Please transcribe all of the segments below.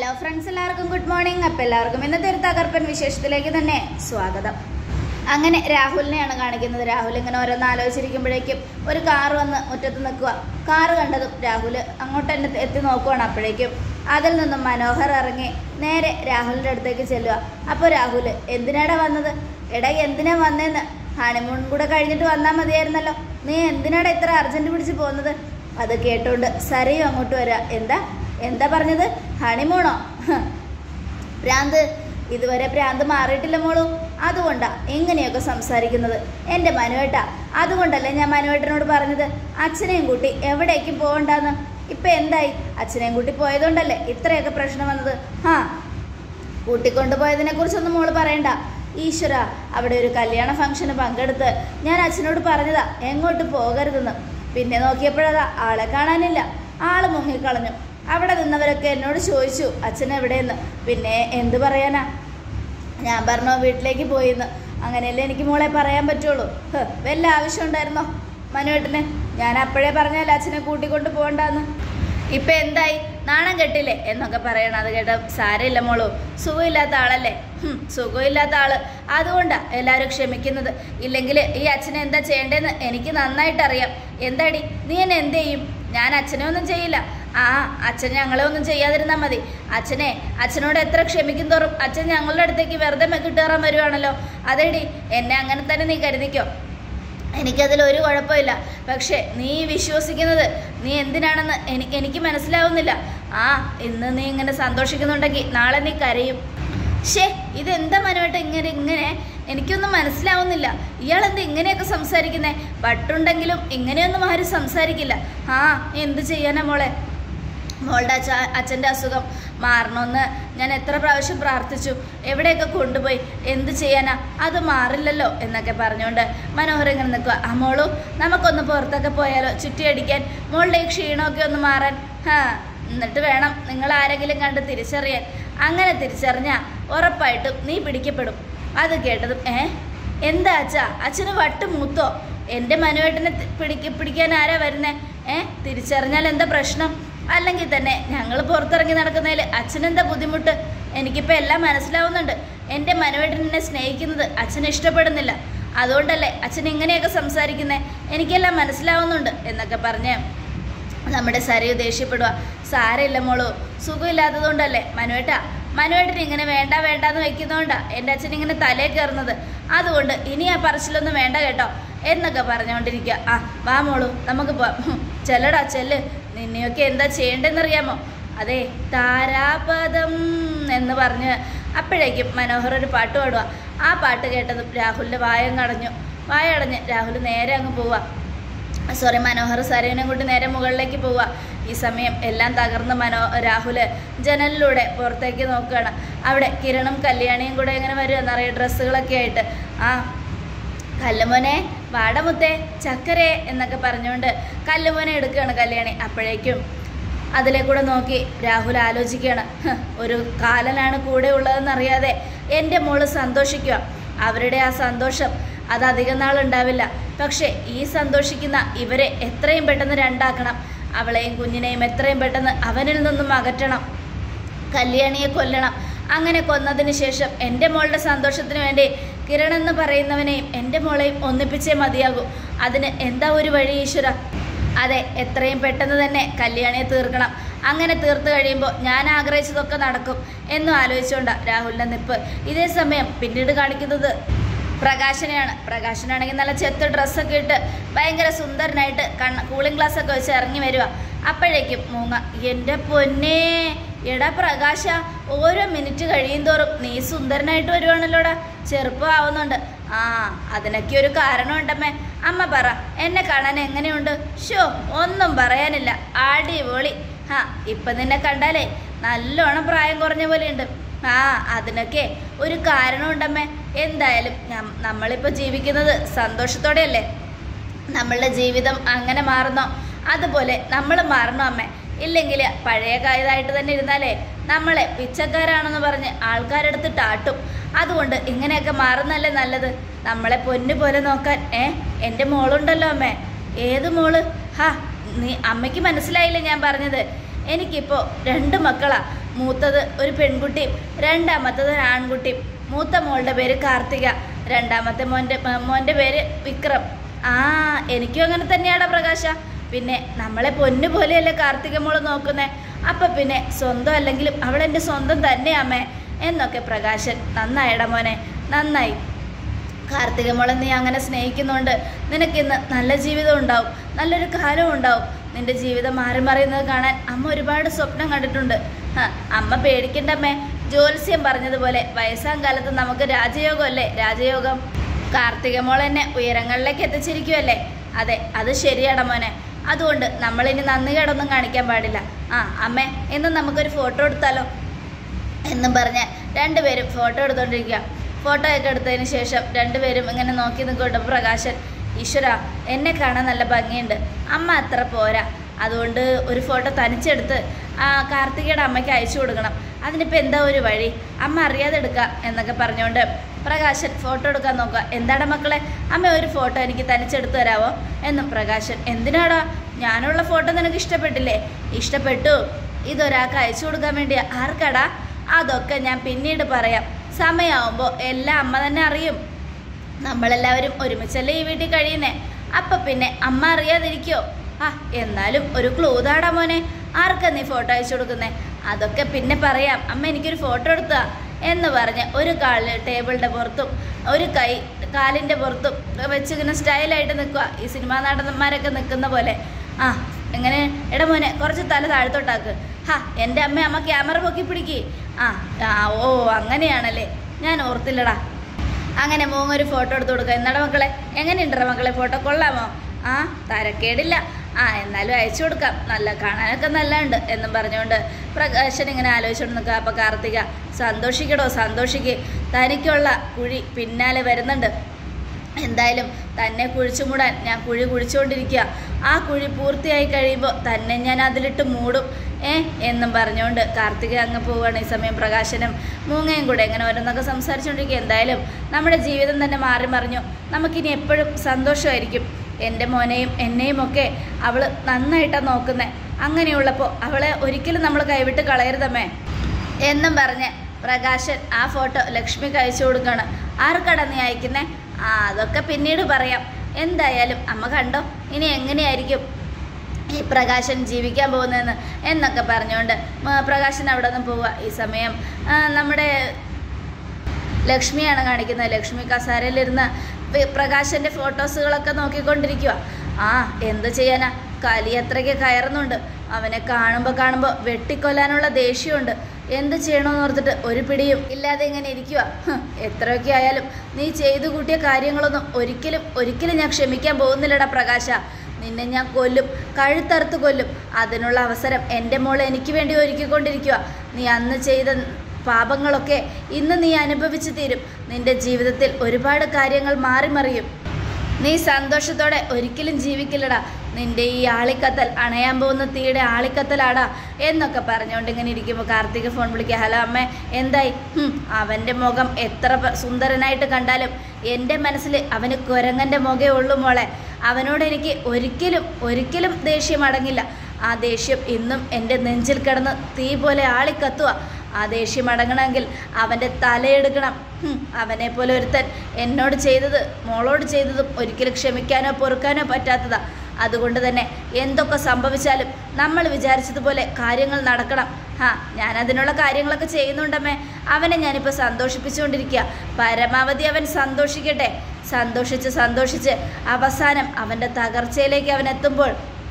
Hello friends, എല്ലാവർക്കും good morning. അപ്പം എല്ലാവർക്കും ഇന്നത്തെ ഒരു തകർപ്പൻ വിശേഷത്തിലേക്ക് തന്നെ സ്വാഗതം. അങ്ങനെ രാഹുലിനെയാണ് കാണിക്കുന്നത്. രാഹുൽ ഇങ്ങനെ ഓരോന്ന് ആലോചിച്ചിരിക്കുമ്പോഴേക്കും ഒരു കാറ് വന്ന് മുറ്റത്ത് നിൽക്കുക. കാറ് കണ്ടതും രാഹുൽ അങ്ങോട്ട് തന്നെ എത്തി നോക്കുവാണ്. അപ്പോഴേക്കും അതിൽ നിന്നും മനോഹർ ഇറങ്ങി നേരെ രാഹുലിൻ്റെ അടുത്തേക്ക് ചെല്ലുക. അപ്പോൾ രാഹുൽ, എന്തിനാടാ വന്നത്? എടാ, എന്തിനാ വന്നേന്ന്? ഹണിമൂൺ കൂടെ കഴിഞ്ഞിട്ട് വന്നാൽ മതിയായിരുന്നല്ലോ. നീ എന്തിനാടാ ഇത്ര അർജൻറ്റ് പിടിച്ച് പോകുന്നത്? അത് കേട്ടോണ്ട് സരയും അങ്ങോട്ട് വരിക. എന്താ പറഞ്ഞത്? ഹണിമൂണോ? ഭ്രാന്ത്, ഇതുവരെ ഭ്രാന്ത് മാറിയിട്ടില്ല മോളൂ. അതുകൊണ്ടാ എങ്ങനെയൊക്കെ സംസാരിക്കുന്നത് എൻ്റെ മനുവേട്ടാ. അതുകൊണ്ടല്ലേ ഞാൻ മനുവേട്ടനോട് പറഞ്ഞത് അച്ഛനെയും കൂട്ടി എവിടേക്കും പോകണ്ടെന്ന്. ഇപ്പം എന്തായി? അച്ഛനെയും കൂട്ടി പോയതുകൊണ്ടല്ലേ ഇത്രയൊക്കെ പ്രശ്നം വന്നത്. കൂട്ടിക്കൊണ്ടുപോയതിനെ കുറിച്ചൊന്നും മോള് പറയണ്ട. ഈശ്വര, അവിടെ ഒരു കല്യാണ ഫംഗ്ഷന് പങ്കെടുത്ത് ഞാൻ അച്ഛനോട് പറഞ്ഞതാ എങ്ങോട്ട് പോകരുതെന്ന്. പിന്നെ നോക്കിയപ്പോഴതാ ആളെ കാണാനില്ല. ആള് മുങ്ങിക്കളഞ്ഞു. അവിടെ നിന്നവരൊക്കെ എന്നോട് ചോദിച്ചു അച്ഛൻ എവിടെയെന്ന്. പിന്നെ എന്ത് പറയാനാ? ഞാൻ പറഞ്ഞോ വീട്ടിലേക്ക് പോയിന്ന്. അങ്ങനെയല്ലേ എനിക്ക് മോളെ പറയാൻ പറ്റുള്ളൂ. വല്ല ആവശ്യം ഉണ്ടായിരുന്നോ മനുവേട്ടന്? ഞാൻ അപ്പോഴേ പറഞ്ഞാലേ അച്ഛനെ കൂട്ടിക്കൊണ്ട് പോകണ്ടെന്ന്. ഇപ്പം എന്തായി? നാണം കെട്ടില്ലേ എന്നൊക്കെ പറയണം. അത് കേട്ട സാരമില്ല മോളൂ, സുഖമില്ലാത്ത ആളല്ലേ. സുഖമില്ലാത്ത ആള്, അതുകൊണ്ടാണ് എല്ലാവരും ക്ഷമിക്കുന്നത്. ഇല്ലെങ്കിൽ ഈ അച്ഛനെ എന്താ ചെയ്യേണ്ടതെന്ന് എനിക്ക് നന്നായിട്ടറിയാം. എന്താടി നീ എന്നെ എന്ത് ചെയ്യും? ഞാൻ അച്ഛനെ ഒന്നും ചെയ്യില്ല. അച്ഛൻ ഞങ്ങളെ ഒന്നും ചെയ്യാതിരുന്നാൽ മതി. അച്ഛനോട് എത്ര ക്ഷമിക്കും തോറും അച്ഛൻ ഞങ്ങളുടെ അടുത്തേക്ക് വെറുതെ കിട്ടുകയറാൻ വരുവാണല്ലോ. അതേടി, എന്നെ അങ്ങനെ തന്നെ നീ കരുതിക്കോ. എനിക്കതിലൊരു കുഴപ്പമില്ല. പക്ഷേ നീ വിശ്വസിക്കുന്നത് നീ എന്തിനാണെന്ന് എനിക്ക് മനസ്സിലാവുന്നില്ല. ഇന്ന് നീ ഇങ്ങനെ സന്തോഷിക്കുന്നുണ്ടെങ്കിൽ നാളെ നീ കരയും. ഇതെന്താ മനുവേട്ട ഇങ്ങനെ എനിക്കൊന്നും മനസ്സിലാവുന്നില്ല. ഇയാളെന്താ ഇങ്ങനെയൊക്കെ സംസാരിക്കുന്നേ? വട്ടുണ്ടെങ്കിലും ഇങ്ങനെയൊന്നും ആരും സംസാരിക്കില്ല. എന്ത് ചെയ്യാനാ മോളെ? മോളുടെ അച്ഛൻ്റെ അസുഖം മാറണമെന്ന് ഞാൻ എത്ര പ്രാവശ്യം പ്രാർത്ഥിച്ചു. എവിടെയൊക്കെ കൊണ്ടുപോയി. എന്ത് ചെയ്യാനാ? അത് മാറില്ലല്ലോ എന്നൊക്കെ പറഞ്ഞുകൊണ്ട് മനോഹർ ഇങ്ങനെ നിൽക്കുക. മോളു, നമുക്കൊന്ന് പുറത്തൊക്കെ പോയാലോ ചുറ്റിയടിക്കാൻ? മോളുടെ ഈ ക്ഷീണമൊക്കെ ഒന്ന് മാറാൻ. എന്നിട്ട് വേണം നിങ്ങൾ ആരെങ്കിലും കണ്ട് തിരിച്ചറിയാൻ. അങ്ങനെ തിരിച്ചറിഞ്ഞാൽ ഉറപ്പായിട്ടും നീ പിടിക്കപ്പെടും. അത് കേട്ടതും എന്താ അച്ഛാ? അച്ഛന് വട്ട് മൂത്തോ? എൻ്റെ മനുവേട്ടനെ പിടിക്കാൻ ആരാ വരുന്നേ? തിരിച്ചറിഞ്ഞാൽ എന്താ പ്രശ്നം? അല്ലെങ്കിൽ തന്നെ ഞങ്ങൾ പുറത്തിറങ്ങി നടക്കുന്നതിൽ അച്ഛനെന്താ ബുദ്ധിമുട്ട്? എനിക്കിപ്പോൾ എല്ലാം മനസ്സിലാവുന്നുണ്ട്. എൻ്റെ മനുവേട്ടനെ സ്നേഹിക്കുന്നത് അച്ഛന് ഇഷ്ടപ്പെടുന്നില്ല. അതുകൊണ്ടല്ലേ അച്ഛൻ ഇങ്ങനെയൊക്കെ സംസാരിക്കുന്നത്. എനിക്കെല്ലാം മനസ്സിലാവുന്നുണ്ട് എന്നൊക്കെ പറഞ്ഞ് നമ്മുടെ സരയു ദേഷ്യപ്പെടുക. സാരമില്ല മോളൂ, സുഖമില്ലാത്തതുകൊണ്ടല്ലേ മനുവേട്ടന് ഇങ്ങനെ വേണ്ടാന്ന് വെക്കുന്നതുകൊണ്ടാണ് എൻ്റെ അച്ഛൻ ഇങ്ങനെ തലേ കയറുന്നത്. അതുകൊണ്ട് ഇനി ആ പറച്ചിലൊന്നും വേണ്ട കേട്ടോ എന്നൊക്കെ പറഞ്ഞുകൊണ്ടിരിക്കുക. വാ മോളൂ, നമുക്ക് പോവാം. ചെല്ലടാ ചെല്ല്. നിന്നെയൊക്കെ എന്താ ചെയ്യേണ്ടതെന്നറിയാമോ? അതെ, താരാപദം എന്ന് പറഞ്ഞ് അപ്പോഴേക്കും മനോഹർ ഒരു പാട്ട് പാടുക. ആ പാട്ട് കേട്ടതും രാഹുലിൻ്റെ വായടഞ്ഞ് രാഹുൽ നേരെ അങ്ങ് പോവുക. മനോഹർ സരയനെ കൊണ്ട് നേരെ മുകളിലേക്ക് പോവുക. ഈ സമയം എല്ലാം തകർന്ന് രാഹുൽ ജനലിലൂടെ പുറത്തേക്ക് നോക്കുകയാണ്. അവിടെ കിരണും കല്യാണിയും കൂടെ ഇങ്ങനെ വരിക, നിറയെ ഡ്രസ്സുകളൊക്കെ ആയിട്ട്. കല്ലുമോനെ, വാടമുത്തേ, ചക്കരേ എന്നൊക്കെ പറഞ്ഞുകൊണ്ട് കല്ലുമോനെ എടുക്കുകയാണ് കല്യാണി. അപ്പോഴേക്കും അതിലേക്കൂടെ നോക്കി രാഹുൽ ആലോചിക്കുകയാണ്. ഒരു കാലനാണ് കൂടെ ഉള്ളതെന്നറിയാതെ എൻ്റെ മോള് സന്തോഷിക്കുക. അവരുടെ ആ സന്തോഷം അത് അധികം നാളുണ്ടാവില്ല. പക്ഷേ ഈ സന്തോഷിക്കുന്ന ഇവരെ എത്രയും പെട്ടെന്ന് രണ്ടാക്കണം. അവളെയും കുഞ്ഞിനെയും എത്രയും പെട്ടെന്ന് അവനിൽ നിന്നും അകറ്റണം. കല്യാണിയെ കൊല്ലണം. അങ്ങനെ കൊന്നതിന് ശേഷം എൻ്റെ മോളുടെ സന്തോഷത്തിന് വേണ്ടി കിരൺ എന്ന് പറയുന്നവനെയും എൻ്റെ മോളെയും ഒന്നിപ്പിച്ചേ മതിയാകൂ. അതിന് എന്താ ഒരു വഴി ഈശ്വര? അതെ, എത്രയും പെട്ടെന്ന് തന്നെ കല്യാണിയെ തീർക്കണം. അങ്ങനെ തീർത്ത് കഴിയുമ്പോൾ ഞാൻ ആഗ്രഹിച്ചതൊക്കെ നടക്കും എന്നും ആലോചിച്ചുകൊണ്ടാണ് രാഹുലിൻ്റെ നിപ്പ്. ഇതേ സമയം പിന്നീട് കാണിക്കുന്നത് പ്രകാശനെയാണ്. പ്രകാശനാണെങ്കിൽ നല്ല ചെത്ത് ഡ്രസ്സൊക്കെ ഇട്ട് ഭയങ്കര സുന്ദരനായിട്ട് കൂളിംഗ് ഗ്ലാസ്സൊക്കെ വെച്ച് ഇറങ്ങി വരിക. അപ്പോഴേക്കും മൂങ്ങ, എൻ്റെ പൊന്നേ, എടാ പ്രകാശ, ഓരോ മിനിറ്റ് കഴിയും തോറും നീ സുന്ദരനായിട്ട് വരുവാണല്ലോടാ. ചെറുപ്പമാവുന്നുണ്ട്. അതിനൊക്കെ ഒരു കാരണമുണ്ടമ്മേ. അമ്മ പറ, എന്നെ കാണാൻ എങ്ങനെയുണ്ട്? ഒന്നും പറയാനില്ല, അടിപൊളി. ഇപ്പം നിന്നെ കണ്ടാലേ നല്ലോണം പ്രായം കുറഞ്ഞ പോലെയുണ്ട്. അതിനൊക്കെ ഒരു കാരണമുണ്ടമ്മേ. എന്തായാലും നമ്മളിപ്പോൾ ജീവിക്കുന്നത് സന്തോഷത്തോടെയല്ലേ? നമ്മളുടെ ജീവിതം അങ്ങനെ മാറുന്നോ അതുപോലെ നമ്മൾ മാറണോ അമ്മേ? ഇല്ലെങ്കിൽ പഴയ കായതായിട്ട് തന്നെ ഇരുന്നാലേ നമ്മളെ പിച്ചക്കാരാണെന്ന് പറഞ്ഞ് ആൾക്കാരെടുത്തിട്ട് ആട്ടും. അതുകൊണ്ട് ഇങ്ങനെയൊക്കെ മാറുന്നല്ലേ നല്ലത്. നമ്മളെ പൊന്നു പോലെ നോക്കാൻ എൻ്റെ മോളുണ്ടല്ലോ അമ്മേ. ഏത് മോള്? നീ അമ്മയ്ക്ക് മനസ്സിലായില്ലേ ഞാൻ പറഞ്ഞത്? എനിക്കിപ്പോൾ 2 മക്കളാ. മൂത്തത് ഒരു പെൺകുട്ടിയും രണ്ടാമത്തത് ഒരു ആൺകുട്ടിയും. മൂത്ത മോളുടെ പേര് കാർത്തിക, രണ്ടാമത്തെ മോൻ്റെ പേര് വിക്രം. ആ എനിക്കും അങ്ങനെ തന്നെയാടാ പ്രകാശ. പിന്നെ നമ്മളെ പൊന്നു പോലെയല്ലേ കാർത്തിക മോള് നോക്കുന്നേ. അപ്പം പിന്നെ സ്വന്തം അല്ലെങ്കിലും അവളെൻ്റെ സ്വന്തം തന്നെയാമ്മേ എന്നൊക്കെ പ്രകാശൻ. നന്നായിടാ മോനെ, നന്നായി. കാർത്തിക മോളെ നീ അങ്ങനെ സ്നേഹിക്കുന്നുണ്ട്. നിനക്കിന്ന് നല്ല ജീവിതം ഉണ്ടാവും, നല്ലൊരു കാലവും ഉണ്ടാവും. നിന്റെ ജീവിതം മാറി മറിയുന്നത് കാണാൻ അമ്മ ഒരുപാട് സ്വപ്നം കണ്ടിട്ടുണ്ട്. അമ്മ പേടിക്കണ്ടമ്മേ. ജ്യോത്സ്യം പറഞ്ഞതുപോലെ വയസ്സാം കാലത്ത് നമുക്ക് രാജയോഗമല്ലേ, രാജയോഗം. കാർത്തിക മോൾ എന്നെ ഉയരങ്ങളിലേക്ക് എത്തിച്ചിരിക്കുമല്ലേ. അതെ, അത് ശരിയാടാ മോനെ. അതുകൊണ്ട് നമ്മളിനി നന്ദി കേടൊന്നും കാണിക്കാൻ പാടില്ല. അമ്മേ, ഇന്ന് നമുക്കൊരു ഫോട്ടോ എടുത്താലോ എന്നും പറഞ്ഞ് രണ്ടുപേരും ഫോട്ടോ എടുത്തുകൊണ്ടിരിക്കുക. ഫോട്ടോ ഒക്കെ എടുത്തതിന് ശേഷം രണ്ടുപേരും ഇങ്ങനെ നോക്കി നിൽക്കോട്ടെ. പ്രകാശൻ, ഈശ്വര എന്നെ കാണാൻ നല്ല ഭംഗിയുണ്ട്, അമ്മ അത്ര പോരാ, അതുകൊണ്ട് ഒരു ഫോട്ടോ തനിച്ചെടുത്ത് കാർത്തികയുടെ അമ്മയ്ക്ക് അയച്ചു കൊടുക്കണം. അതിനിപ്പോൾ എന്താ ഒരു വഴി, അമ്മ അറിയാതെ എടുക്കുക എന്നൊക്കെ പറഞ്ഞുകൊണ്ട് പ്രകാശൻ ഫോട്ടോ എടുക്കാൻ നോക്കുക. എന്താടാ മക്കളെ, അമ്മ ഒരു ഫോട്ടോ എനിക്ക് തനിച്ചെടുത്ത് തരാമോ എന്നും പ്രകാശൻ. എന്തിനാടാ, ഞാനുള്ള ഫോട്ടോ നിനക്ക് ഇഷ്ടപ്പെട്ടില്ലേ? ഇഷ്ടപ്പെട്ടു. ഇതൊരാൾക്ക് അയച്ചു കൊടുക്കാൻ വേണ്ടിയാ. ആർക്കടാ? അതൊക്കെ ഞാൻ പിന്നീട് പറയാം. സമയമാകുമ്പോൾ എല്ലാം അമ്മ തന്നെ അറിയും. നമ്മളെല്ലാവരും ഒരുമിച്ചല്ലേ ഈ വീട്ടിൽ കഴിയുന്നേ. അപ്പം പിന്നെ അമ്മ അറിയാതിരിക്കോ? എന്നാലും ഒരു ക്ലൂ താടാ മോനെ. ആർക്കാ നീ ഫോട്ടോ അയച്ചു കൊടുക്കുന്നേ? അതൊക്കെ പിന്നെ പറയാം. അമ്മ എനിക്കൊരു ഫോട്ടോ എടുത്താ എന്ന് പറഞ്ഞ് ഒരു കാല് ടേബിളിൻ്റെ പുറത്തും ഒരു കൈ കാലിൻ്റെ പുറത്തും വെച്ചിങ്ങനെ സ്റ്റൈലായിട്ട് നിൽക്കുക. ഈ സിനിമാ നടന്മാരൊക്കെ നിൽക്കുന്ന പോലെ. എങ്ങനെ എടാ മോനെ, കുറച്ച് തല താഴത്തോട്ടാക്ക്. എൻ്റെ അമ്മ ക്യാമറ പൊക്കി പിടിക്ക്. ഓ അങ്ങനെയാണല്ലേ, ഞാൻ ഓർത്തില്ലടാ. അങ്ങനെ മോങ്ങൊരു ഫോട്ടോ എടുത്ത് കൊടുക്കുക. എന്നാടാ മക്കളെ, എങ്ങനെയുണ്ടടാ മക്കളെ ഫോട്ടോ, കൊള്ളാമോ? തരക്കേടില്ല. എന്നാലും അയച്ചു കൊടുക്കാം, നല്ല കാണാനൊക്കെ നല്ലതുണ്ട് എന്നും പറഞ്ഞുകൊണ്ട് പ്രകാശൻ ഇങ്ങനെ ആലോചിച്ചുകൊണ്ട് നിൽക്കുക. അപ്പോൾ കാർത്തിക, സന്തോഷിക്കടോ, സന്തോഷിക്ക്, തനിക്കുള്ള കുഴി പിന്നാലെ വരുന്നുണ്ട്. എന്തായാലും തന്നെ കുഴിച്ചു മൂടാൻ ഞാൻ കുഴി കുഴിച്ചുകൊണ്ടിരിക്കുക. ആ കുഴി പൂർത്തിയായി കഴിയുമ്പോൾ തന്നെ ഞാൻ അതിലിട്ട് മൂടും എന്നും പറഞ്ഞുകൊണ്ട് കാർത്തിക അങ്ങ് പോവുകയാണ്. ഈ സമയം പ്രകാശനും മൂങ്ങയും കൂടെ ഇങ്ങനെ ഓരോന്നൊക്കെ സംസാരിച്ചുകൊണ്ടിരിക്കുക. എന്തായാലും നമ്മുടെ ജീവിതം തന്നെ മാറി മറിഞ്ഞു. നമുക്കിനി എപ്പോഴും സന്തോഷമായിരിക്കും. എൻ്റെ മോനെയും എന്നെയും ഒക്കെ അവൾ നന്നായിട്ടാണ് നോക്കുന്നത്. അങ്ങനെയുള്ളപ്പോൾ അവളെ ഒരിക്കലും നമ്മൾ കൈവിട്ട് കളയരുതമ്മേ എന്നും പറഞ്ഞ് പ്രകാശൻ ആ ഫോട്ടോ ലക്ഷ്മിക്ക് അയച്ചു കൊടുക്കുകയാണ്. ആർക്കടാ നീ അയക്കുന്നേ? അതൊക്കെ പിന്നീട് പറയാം. എന്തായാലും അമ്മ കണ്ടോ ഇനി എങ്ങനെയായിരിക്കും ഈ പ്രകാശൻ ജീവിക്കാൻ പോകുന്നതെന്ന് എന്നൊക്കെ പറഞ്ഞുകൊണ്ട് പ്രകാശൻ അവിടെ നിന്ന് പോവുക. ഈ സമയം നമ്മുടെ ലക്ഷ്മിയാണ് കാണിക്കുന്നത്. ലക്ഷ്മി കസാരയിലിരുന്ന് പ്രകാശൻ്റെ ഫോട്ടോസുകളൊക്കെ നോക്കിക്കൊണ്ടിരിക്കുക. എന്ത് ചെയ്യാനാ, കലി അത്രയ്ക്ക് കയറുന്നുണ്ട്. അവനെ കാണുമ്പോൾ വെട്ടിക്കൊല്ലാനുള്ള ദേഷ്യമുണ്ട്. എന്ത് ചെയ്യണമെന്ന് ഓർത്തിട്ട് ഒരു പിടിയും ഇല്ലാതെ ഇങ്ങനെ ഇരിക്കുക. എത്രയൊക്കെ ആയാലും നീ ചെയ്തു കൂട്ടിയ കാര്യങ്ങളൊന്നും ഒരിക്കലും ഞാൻ ക്ഷമിക്കാൻ പോകുന്നില്ലടാ പ്രകാശ. നിന്നെ ഞാൻ കൊല്ലും, കഴുത്തറുത്ത് കൊല്ലും. അതിനുള്ള അവസരം എൻ്റെ മോൾ എനിക്ക് വേണ്ടി ഒരുക്കിക്കൊണ്ടിരിക്കുക. നീ അന്ന് ചെയ്ത പാപങ്ങളൊക്കെ ഇന്ന് നീ അനുഭവിച്ചു തീരും. നിന്റെ ജീവിതത്തിൽ ഒരുപാട് കാര്യങ്ങൾ മാറി മറിയും. നീ സന്തോഷത്തോടെ ഒരിക്കലും ജീവിക്കില്ലടാ. നിന്റെ ഈ ആളിക്കത്തൽ അണയാൻ പോകുന്ന തീയുടെ ആളിക്കത്തലാടാ എന്നൊക്കെ പറഞ്ഞുകൊണ്ട് ഇങ്ങനെ ഇരിക്കുമ്പോൾ കാർത്തിക ഫോൺ വിളിക്കുക. ഹലോ അമ്മേ, എന്തായി? അവൻ്റെ മുഖം എത്ര സുന്ദരനായിട്ട് കണ്ടാലും എൻ്റെ മനസ്സിൽ അവന് കുരങ്ങൻ്റെ മുഖമേ ഉള്ളൂ മോളെ. അവനോട് എനിക്ക് ഒരിക്കലും ദേഷ്യം അടങ്ങില്ല. ആ ദേഷ്യം ഇന്നും എൻ്റെ നെഞ്ചിൽ കിടന്ന് തീ പോലെ ആളിക്കത്തുക. ആ ദേഷ്യം അടങ്ങണമെങ്കിൽ അവൻ്റെ തലയെടുക്കണം. അവനെ പോലെ ഒരുത്തൻ എന്നോട് ചെയ്തത് മോളോട് ചെയ്തതും ഒരിക്കലും ക്ഷമിക്കാനോ പൊറുക്കാനോ പറ്റാത്തതാ. അതുകൊണ്ട് തന്നെ എന്തൊക്കെ സംഭവിച്ചാലും നമ്മൾ വിചാരിച്ചതുപോലെ കാര്യങ്ങൾ നടക്കണം. ഞാനതിനുള്ള കാര്യങ്ങളൊക്കെ ചെയ്യുന്നുണ്ടമ്മേ. അവനെ ഞാനിപ്പോൾ സന്തോഷിപ്പിച്ചുകൊണ്ടിരിക്കുക. പരമാവധി അവൻ സന്തോഷിക്കട്ടെ. സന്തോഷിച്ച് അവസാനം അവൻ്റെ തകർച്ചയിലേക്ക് അവൻ എത്തുമ്പോൾ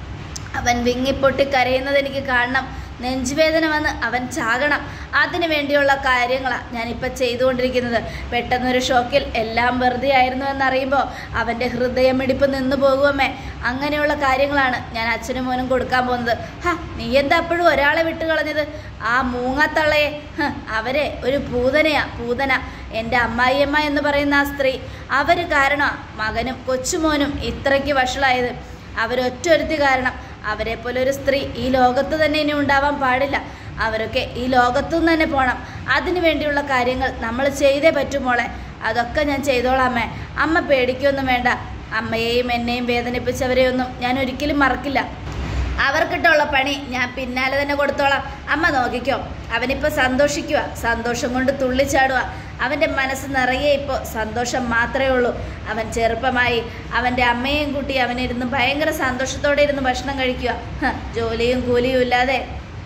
അവൻ വിങ്ങിപ്പൊട്ടി കരയുന്നത് എനിക്ക് കാണണം. നെഞ്ചുവേദന വന്ന് അവൻ ചാകണം. അതിനു വേണ്ടിയുള്ള കാര്യങ്ങളാണ് ഞാനിപ്പോൾ ചെയ്തുകൊണ്ടിരിക്കുന്നത്. പെട്ടെന്നൊരു ഷോക്കിൽ എല്ലാം വെറുതെ ആയിരുന്നു എന്നറിയുമ്പോൾ അവൻ്റെ ഹൃദയമിടിപ്പ് നിന്നു പോകുമേ. അങ്ങനെയുള്ള കാര്യങ്ങളാണ് ഞാൻ അച്ഛനും മോനും കൊടുക്കാൻ പോകുന്നത്. നീ എന്താ അപ്പോഴും ഒരാളെ വിട്ട് കളഞ്ഞത്? ആ മൂങ്ങത്തള്ളയെ, അവരെ ഒരു പൂതന. എൻ്റെ അമ്മായിയമ്മ എന്ന് പറയുന്ന ആ സ്ത്രീ, അവർ കാരണമാണ് മകനും കൊച്ചുമോനും ഇത്രയ്ക്ക് വഷളായത്. അവരൊറ്റൊരുത്തി കാരണം. അവരെ പോലെ ഒരു സ്ത്രീ ഈ ലോകത്ത് തന്നെ ഇനി ഉണ്ടാവാൻ പാടില്ല. അവരൊക്കെ ഈ ലോകത്തുനിന്ന് തന്നെ പോകണം. അതിനു വേണ്ടിയുള്ള കാര്യങ്ങൾ നമ്മൾ ചെയ്തേ പറ്റുമോളെ. അതൊക്കെ ഞാൻ ചെയ്തോളാമേ. അമ്മ പേടിക്കൊന്നും വേണ്ട. അമ്മയെയും എന്നെയും വേദനിപ്പിച്ചവരെയൊന്നും ഞാൻ ഒരിക്കലും മറക്കില്ല. അവർക്കിട്ടുള്ള പണി ഞാൻ പിന്നാലെ തന്നെ കൊടുത്തോളാം. അമ്മ നോക്കിക്കോ. അവനിപ്പോൾ സന്തോഷിക്കുക, സന്തോഷം കൊണ്ട് തുള്ളിച്ചാടുക. അവൻ്റെ മനസ്സ് നിറയെ ഇപ്പോൾ സന്തോഷം മാത്രമേ ഉള്ളൂ. അവൻ ചെറുപ്പമായി അവൻ്റെ അമ്മയെയും കൂട്ടി അവനിരുന്ന് ഭയങ്കര സന്തോഷത്തോടെ ഇരുന്ന് ഭക്ഷണം കഴിക്കുക. ജോലിയും കൂലിയും ഇല്ലാതെ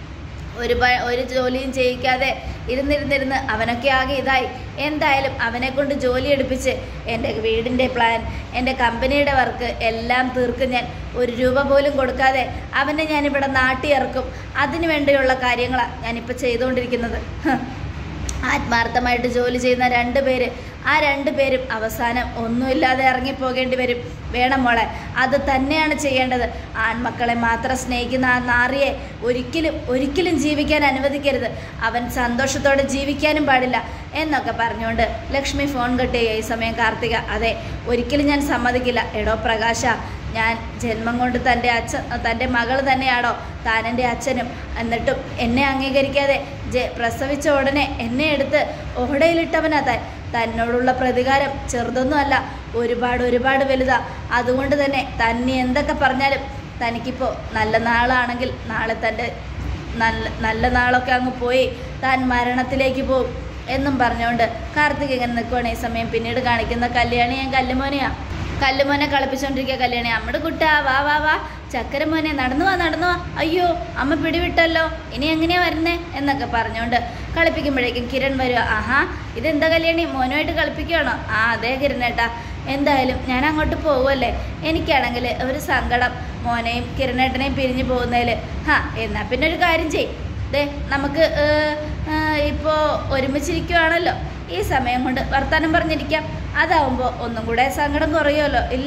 ഒരു ജോലിയും ചെയ്യിക്കാതെ ഇരുന്നിരുന്നിരുന്ന് അവനൊക്കെ ആകെ ഇതായി. എന്തായാലും അവനെ കൊണ്ട് ജോലി എടുപ്പിച്ച് എൻ്റെ വീടിൻ്റെ പ്ലാൻ, എൻ്റെ കമ്പനിയുടെ വർക്ക് എല്ലാം തീർക്കും. ഞാൻ ഒരു രൂപ പോലും കൊടുക്കാതെ അവനെ ഞാനിവിടെ നാട്ടിയിറക്കും. അതിനു വേണ്ടിയുള്ള കാര്യങ്ങളാണ് ഞാനിപ്പോൾ ചെയ്തുകൊണ്ടിരിക്കുന്നത്. ആത്മാർത്ഥമായിട്ട് ജോലി ചെയ്യുന്ന 2 പേര്, ആ 2 പേരും അവസാനം ഒന്നുമില്ലാതെ ഇറങ്ങിപ്പോകേണ്ടി വരും. വേണം മോളെ, അത് തന്നെയാണ് ചെയ്യേണ്ടത്. ആൺമക്കളെ മാത്രം സ്നേഹിക്കുന്ന ആ നാറിയെ ഒരിക്കലും ജീവിക്കാൻ അനുവദിക്കരുത്. അവൻ സന്തോഷത്തോടെ ജീവിക്കാനും പാടില്ല എന്നൊക്കെ പറഞ്ഞുകൊണ്ട് ലക്ഷ്മി ഫോൺ കട്ട് ചെയ്യുക. ഈ സമയം കാർത്തിക, അതെ, ഒരിക്കലും ഞാൻ സമ്മതിക്കില്ല. എടോ പ്രകാശ, ഞാൻ ജന്മം കൊണ്ട് തൻ്റെ മകൾ തന്നെയാണോ താൻ എൻ്റെ അച്ഛനും? എന്നിട്ടും എന്നെ അംഗീകരിക്കാതെ പ്രസവിച്ച ഉടനെ എന്നെ എടുത്ത് ഓടയിലിട്ടവനാ തന്നോടുള്ള പ്രതികാരം ചെറുതൊന്നുമല്ല, ഒരുപാട് വലുതാ. അതുകൊണ്ട് തന്നെ തന്നെ എന്തൊക്കെ പറഞ്ഞാലും തനിക്കിപ്പോൾ നല്ല നാളാണെങ്കിൽ നാളെ തൻ്റെ നല്ല നാളൊക്കെ അങ്ങ് പോയി താൻ മരണത്തിലേക്ക് പോകും എന്നും പറഞ്ഞുകൊണ്ട് കാർത്തിക് ഇങ്ങനെ നിൽക്കുവാണ്. ഈ സമയം പിന്നീട് കാണിക്കുന്ന കല്യാണിയും കല്ലുമോനെയാണ്. കല്ലുമോനെ കളിപ്പിച്ചുകൊണ്ടിരിക്കുക. കല്യാണി, അമ്മയുടെ കുട്ടാ, വാ വാ വാ, ചക്കര മോനെ, നടന്നു വാ. അയ്യോ അമ്മ പിടിവിട്ടല്ലോ, ഇനി എങ്ങനെയാ വരുന്നേ എന്നൊക്കെ പറഞ്ഞുകൊണ്ട് കളിപ്പിക്കുമ്പോഴേക്കും കിരൺ വരിക. ആഹാ, ഇതെന്താ കല്യാണി, മോനുമായിട്ട് കളിപ്പിക്കുകയാണോ? ആ അതെ കിരണേട്ടാ, എന്തായാലും ഞാൻ അങ്ങോട്ട് പോകുമല്ലേ. എനിക്കാണെങ്കിൽ ഒരു സങ്കടം മോനെയും കിരണേട്ടനെയും പിരിഞ്ഞു പോകുന്നതിൽ. എന്നാൽ പിന്നെ ഒരു കാര്യം ചെയ്യും, നമുക്ക് ഇപ്പോൾ ഒരുമിച്ചിരിക്കുവാണല്ലോ, ഈ സമയം കൊണ്ട് വർത്താനം പറഞ്ഞിരിക്കാം. അതാവുമ്പോൾ ഒന്നും കൂടെ സങ്കടം കുറയുമല്ലോ. ഇല്ല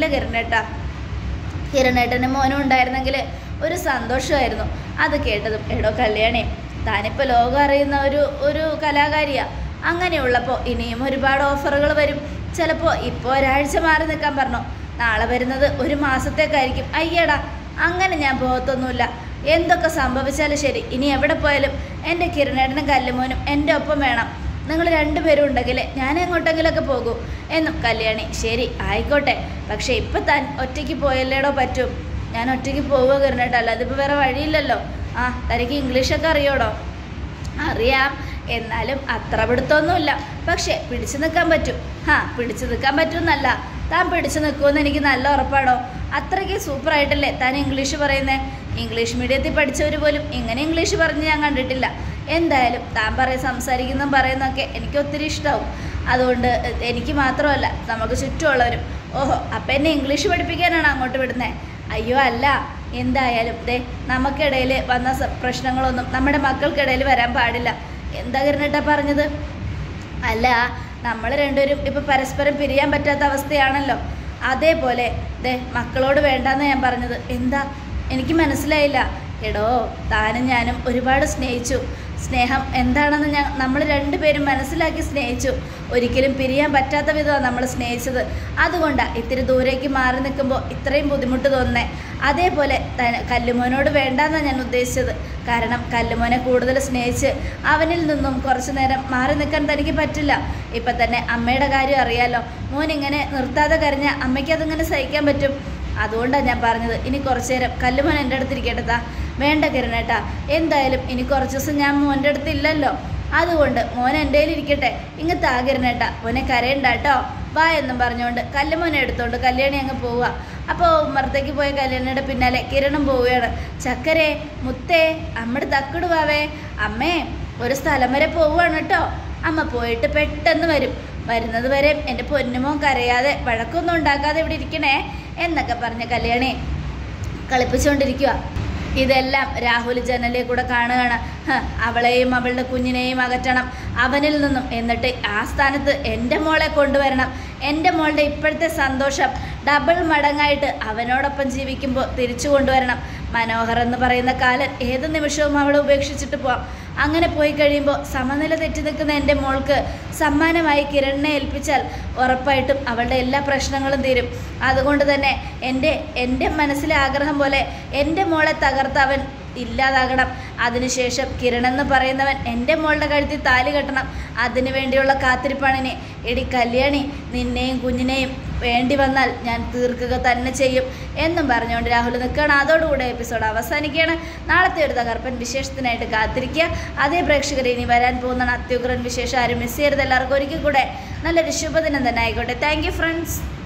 കിരണേട്ടനും മോനും ഉണ്ടായിരുന്നെങ്കിൽ ഒരു സന്തോഷമായിരുന്നു. അത് കേട്ടതും, എടോ കല്യാണി, താനിപ്പോൾ ലോകം അറിയുന്ന ഒരു കലാകാരിയാണ്. അങ്ങനെയുള്ളപ്പോൾ ഇനിയും ഒരുപാട് ഓഫറുകൾ വരും. ചിലപ്പോൾ ഇപ്പോൾ ഒരാഴ്ച മാറി നിൽക്കാൻ പറഞ്ഞു, നാളെ വരുന്നത് 1 മാസത്തേക്കായിരിക്കും. അയ്യടാ, അങ്ങനെ ഞാൻ പോകത്തൊന്നുമില്ല. എന്തൊക്കെ സംഭവിച്ചാലും ശരി, ഇനി എവിടെ പോയാലും എൻ്റെ കിരണേട്ടനും കല്ലുമോനും എൻ്റെ ഒപ്പം വേണം. നിങ്ങൾ 2 പേരും ഉണ്ടെങ്കിൽ ഞാൻ എങ്ങോട്ടെങ്കിലൊക്കെ പോകൂ എന്നും. കല്യാണി, ശരി ആയിക്കോട്ടെ, പക്ഷേ ഇപ്പം താൻ ഒറ്റയ്ക്ക് പോയല്ലേടോ പറ്റും. ഞാൻ ഒറ്റയ്ക്ക് പോവുക കിരണേട്ടാ, അല്ലാതെ ഇപ്പോൾ വേറെ വഴിയില്ലല്ലോ. തനിക്ക് ഇംഗ്ലീഷൊക്കെ അറിയോടോ? അറിയാം, എന്നാലും അത്ര പിടുത്തമൊന്നുമില്ല. പക്ഷേ പിടിച്ചു നിൽക്കാൻ പറ്റും. പിടിച്ചു നിൽക്കാൻ പറ്റുമെന്നല്ല, താൻ പിടിച്ചു നിൽക്കുമെന്ന് എനിക്ക് നല്ല ഉറപ്പാടോ. അത്രയ്ക്ക് സൂപ്പറായിട്ടല്ലേ താൻ ഇംഗ്ലീഷ് പറയുന്നത്. ഇംഗ്ലീഷ് മീഡിയത്തിൽ പഠിച്ചവർ പോലും ഇങ്ങനെ ഇംഗ്ലീഷ് പറഞ്ഞ് ഞാൻ കണ്ടിട്ടില്ല. എന്തായാലും താൻ പറയുന്നതൊക്കെ എനിക്ക് ഒത്തിരി ഇഷ്ടമാവും. അതുകൊണ്ട് എനിക്ക് മാത്രമല്ല, നമുക്ക് ചുറ്റുമുള്ളവരും. ഓഹോ, അപ്പം എന്നെ ഇംഗ്ലീഷ് പഠിപ്പിക്കാനാണ് അങ്ങോട്ട് വിടുന്നത്? അയ്യോ അല്ല, എന്തായാലും നമുക്കിടയിൽ വന്ന പ്രശ്നങ്ങളൊന്നും നമ്മുടെ മക്കൾക്കിടയിൽ വരാൻ പാടില്ല. എന്താ കിരണേട്ടാ പറഞ്ഞത്? അല്ല, നമ്മൾ 2 പേരും ഇപ്പം പരസ്പരം പിരിയാൻ പറ്റാത്ത അവസ്ഥയാണല്ലോ. അതേപോലെ മക്കളോട് വേണ്ടാന്ന് ഞാൻ പറഞ്ഞത്. എന്താ, എനിക്ക് മനസ്സിലായില്ല. എടോ, താനും ഞാനും ഒരുപാട് സ്നേഹിച്ചു. സ്നേഹം എന്താണെന്ന് നമ്മൾ 2 പേരും മനസ്സിലാക്കി സ്നേഹിച്ചു. ഒരിക്കലും പിരിയാൻ പറ്റാത്ത വിധമാണ് നമ്മൾ സ്നേഹിച്ചത്. അതുകൊണ്ടാണ് ഇത്തിരി ദൂരേക്ക് മാറി നിൽക്കുമ്പോൾ ഇത്രയും ബുദ്ധിമുട്ട് തോന്നുന്നത്. അതേപോലെ കല്ലുമോനോട് വേണ്ടാന്നാണ് ഞാൻ ഉദ്ദേശിച്ചത്. കാരണം കല്ലുമോനെ കൂടുതൽ സ്നേഹിച്ച് അവനിൽ നിന്നും കുറച്ചു നേരം മാറി നിൽക്കാൻ തനിക്ക് പറ്റില്ല. ഇപ്പം തന്നെ അമ്മയുടെ കാര്യം അറിയാലോ. മോൻ ഇങ്ങനെ നിർത്താതെ കരഞ്ഞാൽ അമ്മയ്ക്ക് അതിങ്ങനെ സഹിക്കാൻ പറ്റും. അതുകൊണ്ടാണ് ഞാൻ പറഞ്ഞത്, ഇനി കുറച്ചു നേരം കല്ലുമോൻ എൻ്റെ അടുത്തിരിക്കട്ടെ. വേണ്ട കിരണേട്ടാ, എന്തായാലും ഇനി കുറച്ച് ദിവസം ഞാൻ മോൻ്റെ അടുത്തില്ലല്ലോ. അതുകൊണ്ട് മോൻ എൻ്റെ കയ്യിലിരിക്കട്ടെ. ഇങ്ങനത്തെ കിരണേട്ടാ, മോനെ കരയണ്ട കേട്ടോ, വാ എന്നും പറഞ്ഞുകൊണ്ട് കല്ലുമോനെ എടുത്തോണ്ട് കല്യാണി അങ്ങ് പോവുക. അപ്പോൾ ഉമ്മറത്തേക്ക് പോയ കല്യാണിയുടെ പിന്നാലെ കിരണം പോവുകയാണ്. ചക്കരെ, മുത്തേ, അമ്മയുടെ തക്കിടുവാവേ, അമ്മേ ഒരു സ്ഥലം വരെ പോവുകയാണ് കേട്ടോ. അമ്മ പോയിട്ട് പെട്ടെന്ന് വരും. വരുന്നത് വരെ എൻ്റെ പൊന്നുമോൻ കരയാതെ വഴക്കൊന്നും ഉണ്ടാക്കാതെ ഇവിടെ ഇരിക്കണേ എന്നൊക്കെ പറഞ്ഞ കല്യാണി കളിപ്പിച്ചുകൊണ്ടിരിക്കുക. ഇതെല്ലാം രാഹുൽ ജനലിൽ കൂടെ കാണുകയാണ്. അവളെയും അവളുടെ കുഞ്ഞിനെയും അകറ്റണം അവനിൽ നിന്നും. എന്നിട്ട് ആ സ്ഥാനത്ത് എൻ്റെ മോളെ കൊണ്ടുവരണം. എൻ്റെ മോളുടെ ഇപ്പോഴത്തെ സന്തോഷം ഡബിൾ മടങ്ങായിട്ട് അവനോടൊപ്പം ജീവിക്കുമ്പോൾ തിരിച്ചു കൊണ്ടുവരണം. മനോഹർ എന്ന് പറയുന്ന കാലൻ ഏത് നിമിഷവും അവളെ ഉപേക്ഷിച്ചിട്ട് പോവാം. അങ്ങനെ പോയി കഴിയുമ്പോൾ സമനില തെറ്റി നിൽക്കുന്ന എൻ്റെ മോൾക്ക് സമ്മാനമായി കിരണിനെ ഏൽപ്പിച്ചാൽ ഉറപ്പായിട്ടും അവളുടെ എല്ലാ പ്രശ്നങ്ങളും തീരും. അതുകൊണ്ട് തന്നെ എൻ്റെ മനസ്സിലെ ആഗ്രഹം പോലെ എൻ്റെ മോളെ തകർത്ത് അവൻ ഇല്ലാതാകണം. അതിനുശേഷം കിരൺ എന്ന് പറയുന്നവൻ എൻ്റെ മോളുടെ കഴുത്തിൽ താലി കെട്ടണം. അതിനു വേണ്ടിയുള്ള കാത്തിരിപ്പാണിനി. എടി കല്യാണി, നിന്നെയും കുഞ്ഞിനെയും വേണ്ടി വന്നാൽ ഞാൻ തീർക്കുക തന്നെ ചെയ്യും എന്നും പറഞ്ഞുകൊണ്ട് രാഹുൽ നിൽക്കുകയാണ്. അതോടുകൂടെ എപ്പിസോഡ് അവസാനിക്കുകയാണ്. നാളത്തെ ഒരു തകർപ്പൻ വിശേഷത്തിനായിട്ട് കാത്തിരിക്കുക. അതേ പ്രേക്ഷകരെ ഇനി വരാൻ പോകുന്നതാണ് അത്യുഗ്രൻ വിശേഷം. ആരും മിസ് ചെയ്യരുത്. എല്ലാവർക്കും ഒരിക്കൽ കൂടെ നല്ലൊരു ശുഭദിനം തന്നെ ആയിക്കോട്ടെ. Thank you friends.